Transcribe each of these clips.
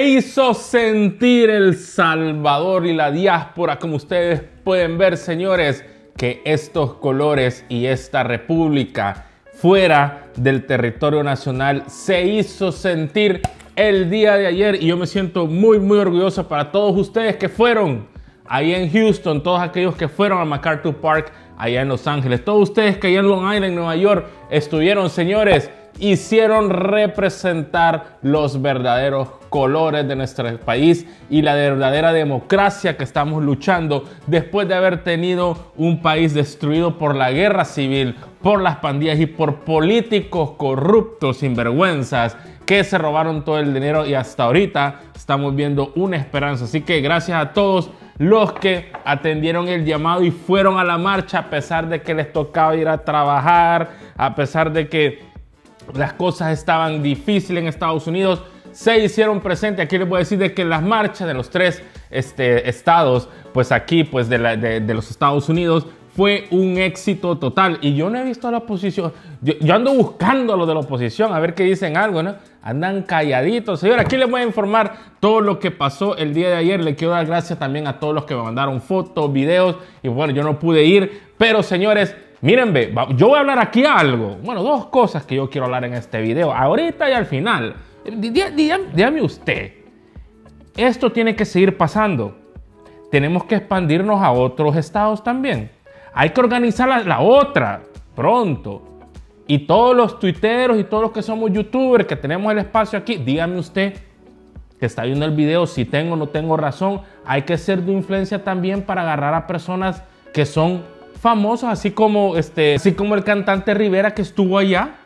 hizo sentir El Salvador y la diáspora, como ustedes pueden ver, señores, que estos colores y esta república fuera del territorio nacional se hizo sentir el día de ayer. Y yo me siento muy orgulloso para todos ustedes que fueron ahí en Houston, todos aquellos que fueron a MacArthur Park allá en Los Ángeles, todos ustedes que allá en Long Island, Nueva York, estuvieron, señores, hicieron representar los verdaderos colores de nuestro país y la verdadera democracia que estamos luchando después de haber tenido un país destruido por la guerra civil, por las pandillas y por políticos corruptos, sinvergüenzas, que se robaron todo el dinero, y hasta ahorita estamos viendo una esperanza. Así que gracias a todos los que atendieron el llamado y fueron a la marcha a pesar de que les tocaba ir a trabajar, a pesar de que las cosas estaban difíciles en Estados Unidos, se hicieron presentes. Aquí les voy a decir de que las marchas de los tres estados, pues aquí pues de los Estados Unidos, fue un éxito total. Y yo no he visto a la oposición. Yo ando buscando a los de la oposición a ver qué dicen algo, ¿no? Andan calladitos. Señor, aquí les voy a informar todo lo que pasó el día de ayer. Le quiero dar gracias también a todos los que me mandaron fotos, videos. Y bueno, yo no pude ir, pero señores, miren, ve, yo voy a hablar aquí algo. Bueno, dos cosas que yo quiero hablar en este video, ahorita y al final. Dígame usted, esto tiene que seguir pasando. Tenemos que expandirnos a otros estados también. Hay que organizar la otra pronto. Y todos los tuiteros y todos los que somos youtubers, que tenemos el espacio aquí, dígame usted que está viendo el video, si tengo o no tengo razón. Hay que ser de influencia también para agarrar a personas que son famosos, así como el cantante Rivera que estuvo allá.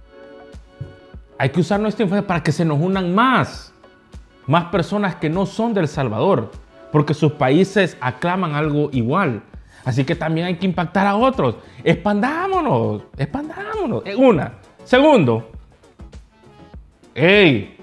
Hay que usar nuestra influencia para que se nos unan más personas que no son de El Salvador, porque sus países aclaman algo igual. Así que también hay que impactar a otros. Expandámonos. Una. Segundo. ¡Ey!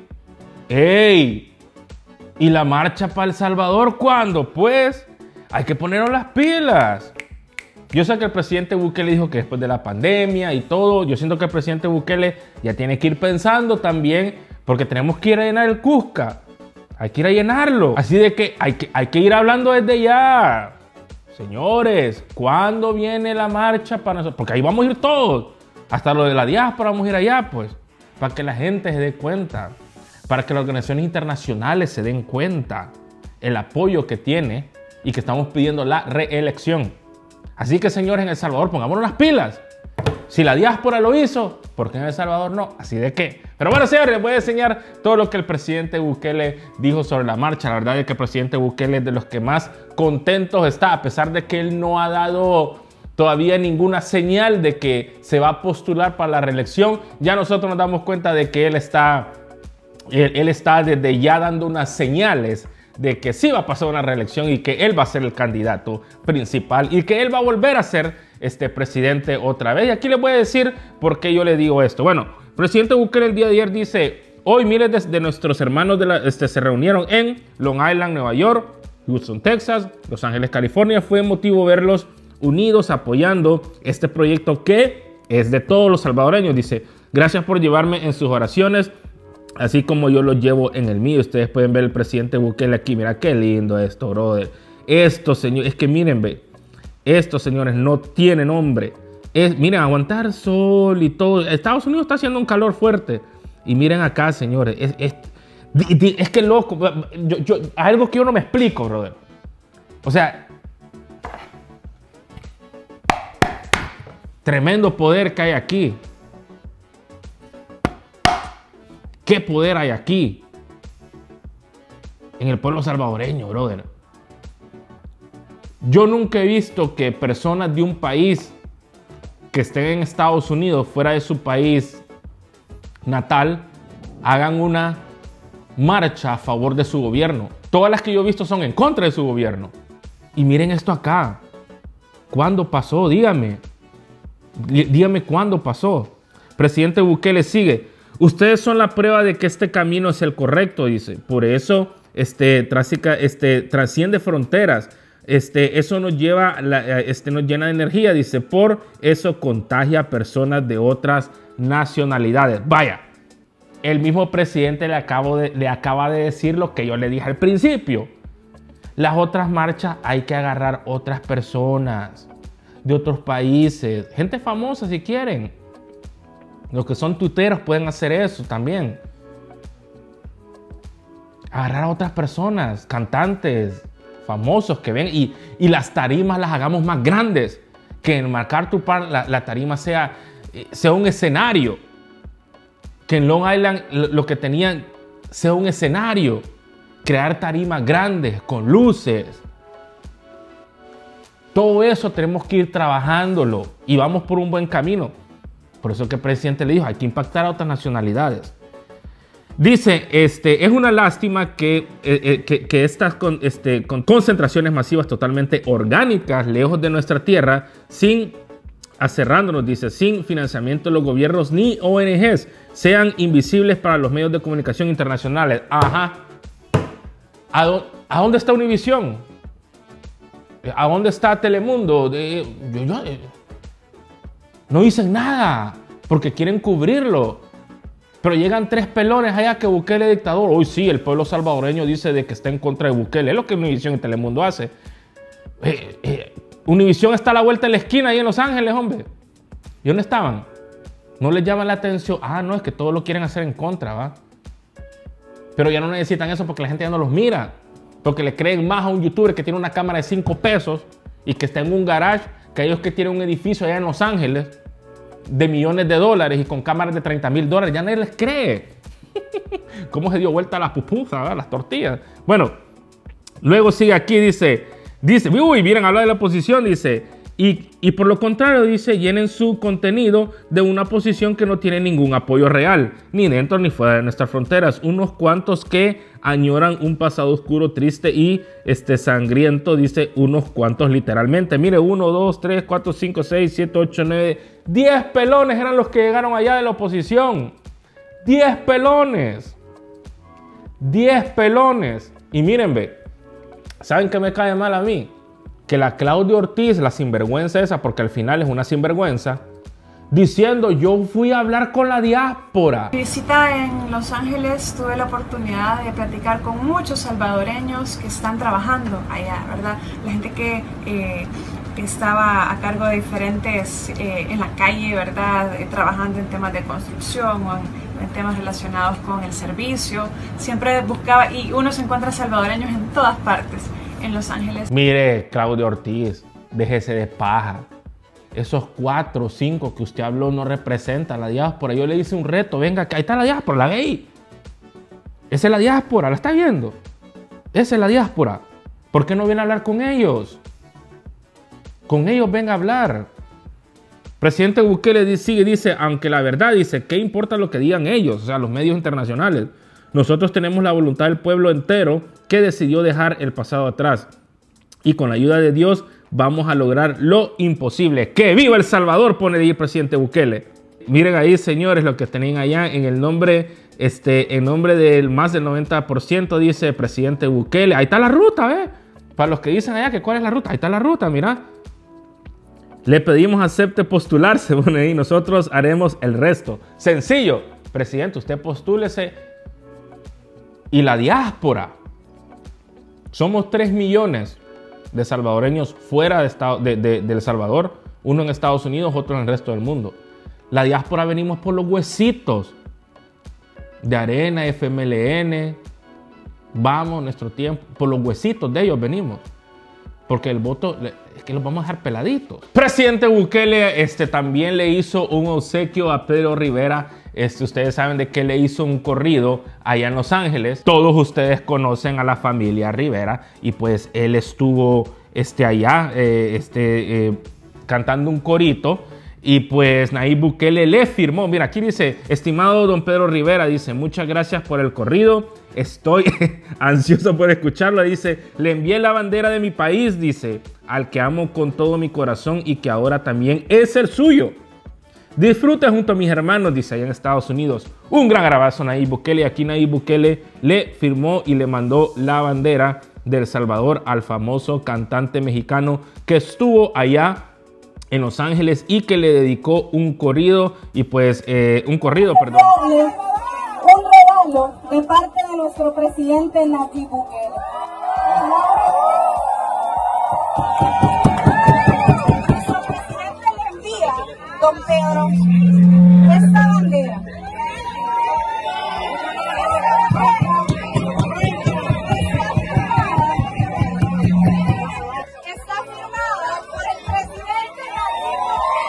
¿Y la marcha para El Salvador cuándo? Pues hay que ponernos las pilas. Yo sé que el presidente Bukele dijo que después de la pandemia y todo, yo siento que el presidente Bukele ya tiene que ir pensando también, porque tenemos que ir a llenar el Cusca. Hay que ir a llenarlo. Así de que hay que ir hablando desde ya. Señores, ¿cuándo viene la marcha para nosotros? Porque ahí vamos a ir todos. Hasta lo de la diáspora vamos a ir allá, pues. Para que la gente se dé cuenta. Para que las organizaciones internacionales se den cuenta. El apoyo que tiene y que estamos pidiendo la reelección. Así que, señores, en El Salvador, pongámonos las pilas. Si la diáspora lo hizo, ¿por qué en El Salvador no? Así de que. Pero bueno, señores, les voy a enseñar todo lo que el presidente Bukele dijo sobre la marcha. La verdad es que el presidente Bukele es de los que más contentos está, a pesar de que él no ha dado todavía ninguna señal de que se va a postular para la reelección. Ya nosotros nos damos cuenta de que él está desde ya dando unas señales de que sí va a pasar una reelección y que él va a ser el candidato principal y que él va a volver a ser presidente otra vez. Y aquí les voy a decir por qué yo le digo esto. Bueno, el presidente Bukele el día de ayer dice: hoy miles de nuestros hermanos se reunieron en Long Island, Nueva York, Houston, Texas, Los Ángeles, California. Fue emotivo verlos unidos apoyando este proyecto que es de todos los salvadoreños. Dice: gracias por llevarme en sus oraciones, así como yo lo llevo en el mío. Ustedes pueden ver el presidente Bukele aquí. Mira qué lindo esto, brother. Esto, señor, es que miren, ve. Esto, señores, no tiene nombre. Miren, aguantar sol y todo. Estados Unidos está haciendo un calor fuerte. Y miren acá, señores. Es que loco. Algo que yo no me explico, brother. O sea, tremendo poder que hay aquí. ¿Qué poder hay aquí? En el pueblo salvadoreño, brother. Yo nunca he visto que personas de un país que estén en Estados Unidos, fuera de su país natal, hagan una marcha a favor de su gobierno. Todas las que yo he visto son en contra de su gobierno. Y miren esto acá. ¿Cuándo pasó? Dígame. Dígame cuándo pasó. Presidente Bukele sigue: ustedes son la prueba de que este camino es el correcto, dice. Por eso trasciende fronteras. Eso nos lleva, nos llena de energía, dice. Por eso contagia a personas de otras nacionalidades. Vaya, el mismo presidente le acaba de decir lo que yo le dije al principio. Las otras marchas hay que agarrar otras personas de otros países, gente famosa si quieren. Los que son tuiteros pueden hacer eso también. Agarrar a otras personas, cantantes famosos que ven y las tarimas las hagamos más grandes. Que en MacArthur la tarima sea un escenario. Que en Long Island lo que tenían sea un escenario. Crear tarimas grandes con luces. Todo eso tenemos que ir trabajándolo y vamos por un buen camino. Por eso que el presidente le dijo, hay que impactar a otras nacionalidades. Dice, es una lástima que estas con concentraciones masivas totalmente orgánicas, lejos de nuestra tierra, aserrándonos, dice, sin financiamiento de los gobiernos ni ONGs, sean invisibles para los medios de comunicación internacionales. Ajá. ¿A dónde está Univisión? ¿A dónde está Telemundo? No dicen nada porque quieren cubrirlo. Pero llegan tres pelones allá que Bukele es dictador. Hoy sí, el pueblo salvadoreño dice de que está en contra de Bukele. Es lo que Univisión y Telemundo hace. Univisión está a la vuelta de la esquina ahí en Los Ángeles, hombre. ¿Y dónde estaban? No les llama la atención. Ah, no, es que todos lo quieren hacer en contra, ¿va? Pero ya no necesitan eso porque la gente ya no los mira. Porque le creen más a un youtuber que tiene una cámara de 5 pesos y que está en un garage que a ellos que tienen un edificio allá en Los Ángeles de millones de dólares y con cámaras de $30,000. Ya nadie les cree. ¿Cómo se dio vuelta la pupusa, ¿verdad? Las tortillas? Bueno, luego sigue aquí, dice, uy, vienen a hablar de la oposición, dice, y por lo contrario, dice, llenen su contenido de una posición que no tiene ningún apoyo real, ni dentro ni fuera de nuestras fronteras. Unos cuantos que añoran un pasado oscuro, triste y sangriento, dice unos cuantos literalmente. Mire, 1, 2, 3, 4, 5, 6, 7, 8, 9, 10 pelones eran los que llegaron allá de la oposición. 10 pelones. 10 pelones. Y miren, ve, ¿saben qué me cae mal a mí? Que la Claudia Ortiz, la sinvergüenza esa, porque al final es una sinvergüenza, diciendo, yo fui a hablar con la diáspora. Mi visita en Los Ángeles, tuve la oportunidad de platicar con muchos salvadoreños que están trabajando allá, ¿verdad? La gente que estaba a cargo de diferentes, en la calle, ¿verdad? Trabajando en temas de construcción o en temas relacionados con el servicio. Siempre buscaba, y uno se encuentra salvadoreños en todas partes. En Los Ángeles. Mire, Claudia Ortiz, déjese de paja. Esos 4 o 5 que usted habló no representan la diáspora. Yo le hice un reto, venga, ahí está la diáspora, la ve ahí. Esa es la diáspora, ¿la está viendo? Esa es la diáspora. ¿Por qué no viene a hablar con ellos? Con ellos venga a hablar. Presidente Bukele dice, aunque la verdad dice, ¿qué importa lo que digan ellos? O sea, los medios internacionales. Nosotros tenemos la voluntad del pueblo entero que decidió dejar el pasado atrás. Y con la ayuda de Dios vamos a lograr lo imposible. ¡Que viva El Salvador!, pone ahí el presidente Bukele. Miren ahí, señores, lo que tenían allá en el nombre, en nombre del más del 90%, dice el presidente Bukele. Ahí está la ruta, ¿ves? Para los que dicen allá que cuál es la ruta, ahí está la ruta, mira. Le pedimos acepte postularse, pone ahí. Nosotros haremos el resto. Sencillo. Presidente, usted postúlese. Y la diáspora. Somos 3 millones de salvadoreños fuera de El Salvador. Uno en Estados Unidos, otro en el resto del mundo. La diáspora venimos por los huesitos de Arena, FMLN. Vamos, nuestro tiempo. Por los huesitos de ellos venimos. Porque el voto es que los vamos a dejar peladitos. Presidente Bukele también le hizo un obsequio a Pedro Rivera. Ustedes saben de que le hizo un corrido allá en Los Ángeles. Todos ustedes conocen a la familia Rivera. Y pues él estuvo allá cantando un corito. Y pues Nayib Bukele le firmó. Mira, aquí dice, estimado don Pedro Rivera, dice, muchas gracias por el corrido. Estoy ansioso por escucharlo. Dice, le envié la bandera de mi país, dice, al que amo con todo mi corazón y que ahora también es el suyo. Disfruta junto a mis hermanos, dice, allá en Estados Unidos. Un gran abrazo, Nayib Bukele. Aquí Nayib Bukele le firmó y le mandó la bandera de El Salvador al famoso cantante mexicano que estuvo allá en Los Ángeles y que le dedicó un corrido y pues un corrido, perdón. respaldo de parte de nuestro presidente Nayib Bukele. Nuestro presidente le envía, don Pedro, esta bandera. Está firmada por el presidente Nayib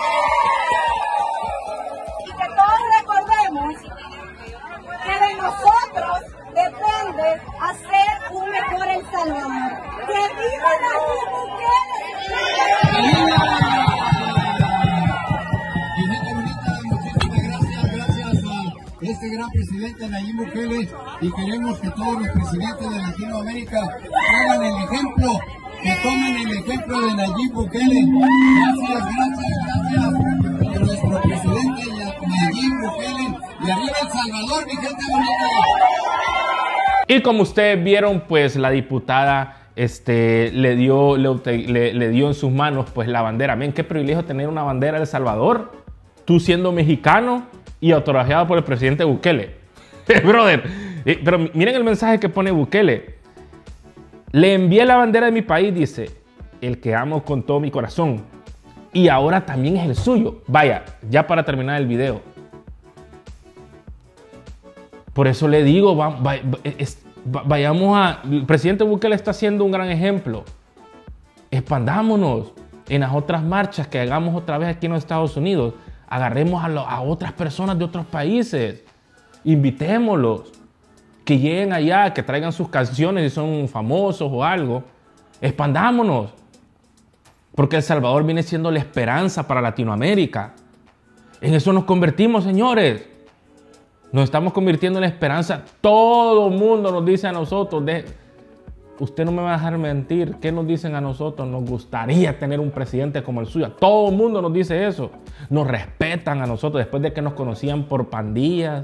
Bukele. Y que todos recordemos que de nosotros depende hacer un mejor El Salvador. ¡Que viva Nayib Bukele! Muchísimas gracias a este gran presidente Nayib Bukele, y queremos que todos los presidentes de Latinoamérica hagan el ejemplo, que tomen el ejemplo de Nayib Bukele. Gracias a nuestro presidente Nayib Bukele, y arriba El Salvador, mi gente bonita. Y como ustedes vieron, pues la diputada le dio en sus manos pues la bandera. Miren, qué privilegio tener una bandera de El Salvador, tú siendo mexicano y autografiado por el presidente Bukele. Brother, pero miren el mensaje que pone Bukele. Le envié la bandera de mi país, dice, el que amo con todo mi corazón, y ahora también es el suyo. Vaya, ya para terminar el video. Por eso le digo, vayamos a... El presidente Bukele está haciendo un gran ejemplo. Expandámonos en las otras marchas que hagamos otra vez aquí en los Estados Unidos. Agarremos a otras personas de otros países. Invitémoslos. Que lleguen allá, que traigan sus canciones si son famosos o algo. Expandámonos. Porque El Salvador viene siendo la esperanza para Latinoamérica. En eso nos convertimos, señores. Nos estamos convirtiendo en la esperanza. Todo el mundo nos dice a nosotros, usted no me va a dejar mentir, ¿qué nos dicen a nosotros? Nos gustaría tener un presidente como el suyo. Todo el mundo nos dice eso. Nos respetan a nosotros después de que nos conocían por pandillas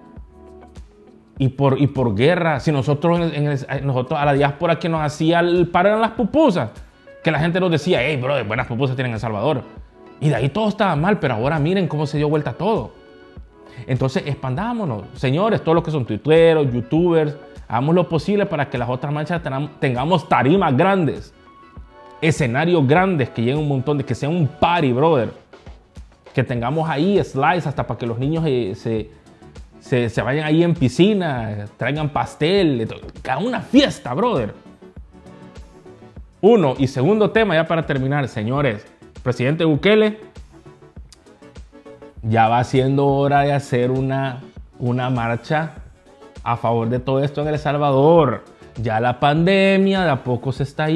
y por guerra. Si nosotros a la diáspora que nos hacía el paro eran las pupusas, que la gente nos decía, hey, bro, buenas pupusas tienen en El Salvador. Y de ahí todo estaba mal, pero ahora miren cómo se dio vuelta todo. Entonces, expandámonos. Señores, todos los que son tuiteros, youtubers, hagamos lo posible para que las otras marchas tengamos tarimas grandes, escenarios grandes, que lleguen un montón, de que sea un party, brother. Que tengamos ahí slides hasta para que los niños se vayan ahí en piscina, traigan pastel, que hagan una fiesta, brother. Uno. Y segundo tema, ya para terminar, señores, presidente Bukele, ya va siendo hora de hacer una marcha a favor de todo esto en El Salvador. Ya la pandemia de a poco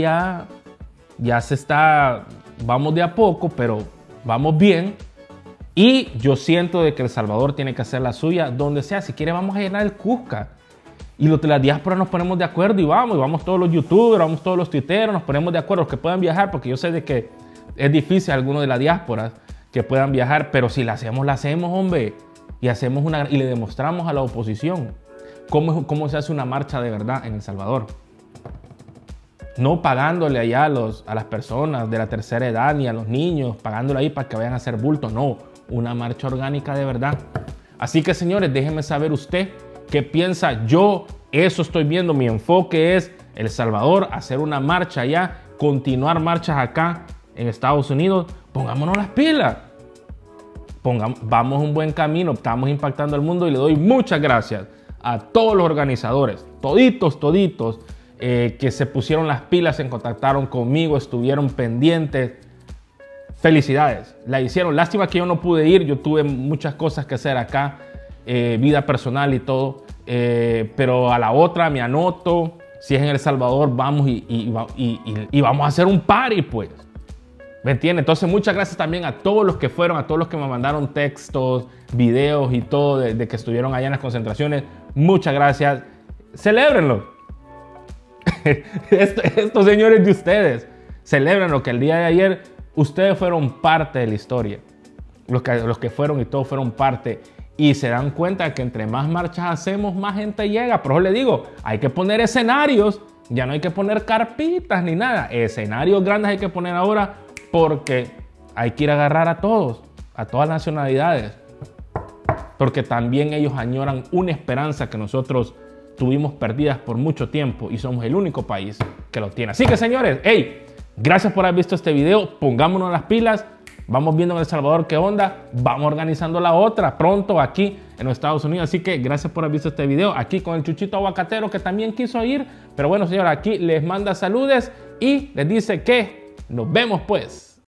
vamos de a poco, pero vamos bien. Y yo siento de que El Salvador tiene que hacer la suya donde sea. Si quiere, vamos a llenar el Cusca. Y los de la diáspora nos ponemos de acuerdo y vamos todos los youtubers, vamos todos los tuiteros, nos ponemos de acuerdo, los que puedan viajar, porque yo sé de que es difícil algunos de la diáspora que puedan viajar, pero si la hacemos, hombre. Y y le demostramos a la oposición cómo se hace una marcha de verdad en El Salvador. No pagándole allá a las personas de la tercera edad ni a los niños, pagándole ahí para que vayan a hacer bulto. No, una marcha orgánica de verdad. Así que, señores, déjenme saber usted qué piensa. Yo eso estoy viendo. Mi enfoque es El Salvador, hacer una marcha allá, continuar marchas acá en Estados Unidos. Pongámonos las pilas. Vamos un buen camino, estamos impactando al mundo, y le doy muchas gracias a todos los organizadores, toditos, que se pusieron las pilas, se contactaron conmigo, estuvieron pendientes. Felicidades, la hicieron. Lástima que yo no pude ir, yo tuve muchas cosas que hacer acá, vida personal y todo, pero a la otra me anoto. Si es en El Salvador, vamos y vamos a hacer un party, pues. ¿Me entiendes? Entonces, muchas gracias también a todos los que fueron, a todos los que me mandaron textos, videos y todo de que estuvieron allá en las concentraciones. Muchas gracias. Celébrenlo. Estos señores de ustedes, celébrenlo, que el día de ayer ustedes fueron parte de la historia. Los que fueron y todos fueron parte. Y se dan cuenta que entre más marchas hacemos, más gente llega. Por eso le digo, hay que poner escenarios. Ya no hay que poner carpitas ni nada. Escenarios grandes hay que poner ahora, porque hay que ir a agarrar a todos, a todas las nacionalidades. porque también ellos añoran una esperanza que nosotros tuvimos perdidas por mucho tiempo y somos el único país que lo tiene. Así que, señores, hey, gracias por haber visto este video, pongámonos las pilas, vamos viendo en El Salvador qué onda, vamos organizando la otra pronto aquí en los Estados Unidos. Así que gracias por haber visto este video, aquí con el Chuchito Aguacatero, que también quiso ir, pero bueno, señores, aquí les manda saludes y les dice que nos vemos pues.